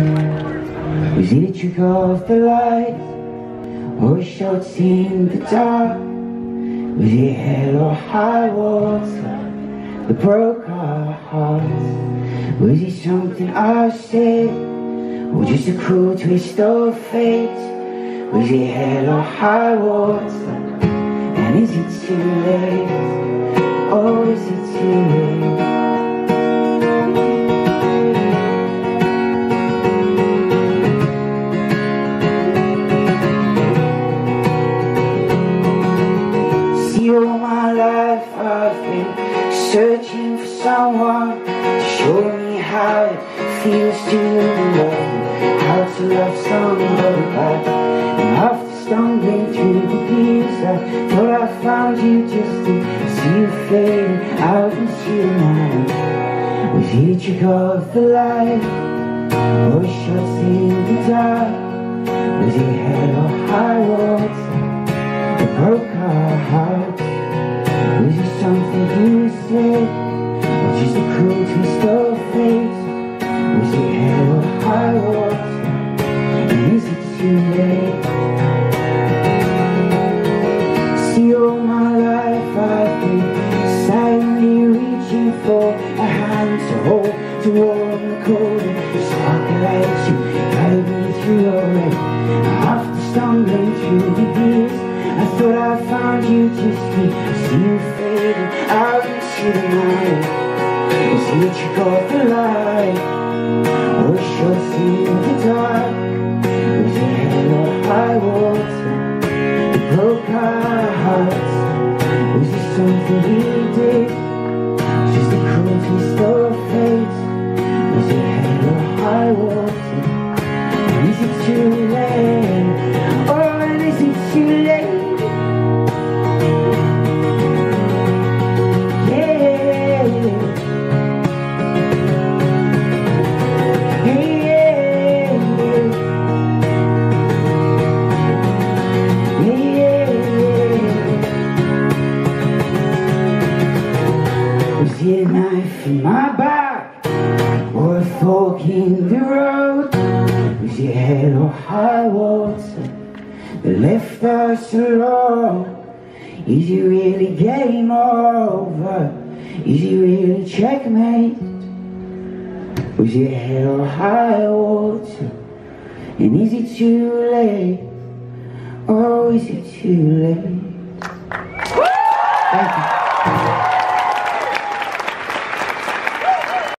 Was it a trick of the light, or a shot in the dark? Was it hell or high water that broke our hearts? Was it something I said, or just a cruel twist of fate? Was it hell or high water? And is it too late? Oh, is it too late? All my life I've been searching for someone to show me how it feels to love, how to love somebody back. And after stumbling through the years, I thought I found you just to see you fading out into the night. Was it a trick of the light, or a shot in the dark? Was it hell or high water that broke our hearts? Was it something you said, or just a cruel twist of fate? Was it hell or high water? And is it too late? See, all my life I've been silently reaching for a hand to hold, to warm the cold and spark a light to guide me through your rain. After stumbling through the years, I thought I found you just to see you fading out into the night. Was it a trick of the light, or a shot in the dark? Was it hell or high water that broke our hearts? Was it something we did, just a cruel twist of fate? Was it hell or high water? And is it too late? Oh, and is it too late? Was it a knife in my back, or a fork in the road? Was it hell or high water that left us alone? Is it really game over? Is it really checkmate? Was it hell or high water? And is it too late? Oh, is it too late? Thank you.